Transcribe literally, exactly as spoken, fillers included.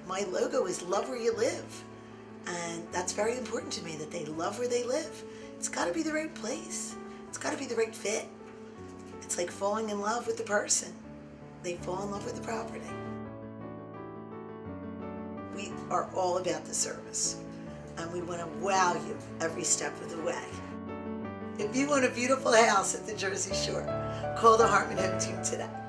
my logo is love where you live. And that's very important to me, that they love where they live. It's got to be the right place. It's got to be the right fit. It's like falling in love with the person. They fall in love with the property. We are all about the service, and we want to wow you every step of the way. If you want a beautiful house at the Jersey Shore, call the Hartman Home Team today.